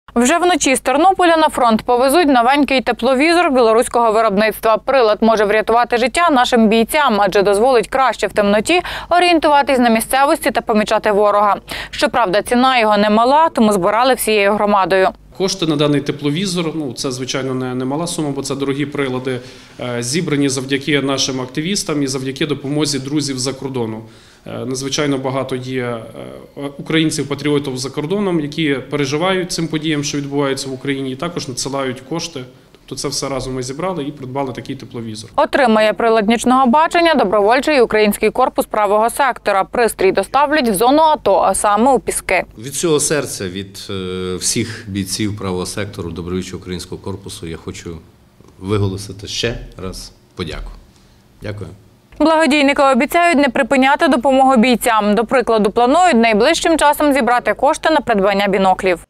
Вже вночі з Тернополя на фронт повезуть новенький тепловізор білоруського виробництва. Прилад може врятувати життя нашим бійцям, адже дозволить краще в темноті орієнтуватись на місцевості та помічати ворога. Щоправда, ціна його немала, тому збирали всією громадою. Кошти на даний тепловізор, це, звичайно, не мала сума, бо це дорогі прилади, зібрані завдяки нашим активістам і завдяки допомозі друзів за кордону. Надзвичайно багато є українців-патріотів за кордоном, які переживають цим подіям, що відбуваються в Україні, і також надсилають кошти. Тобто це все разом ми зібрали і придбали такий тепловізор. Отримає прилад нічного бачення добровольчий український корпус правого сектора. Пристрій доставлять в зону АТО, а саме у Піски. Від цього серця, від всіх бійців правого сектору добровольчого українського корпусу я хочу виголосити ще раз подяку. Дякую. Благодійники обіцяють не припиняти допомогу бійцям. До прикладу, планують найближчим часом зібрати кошти на придбання біноклів.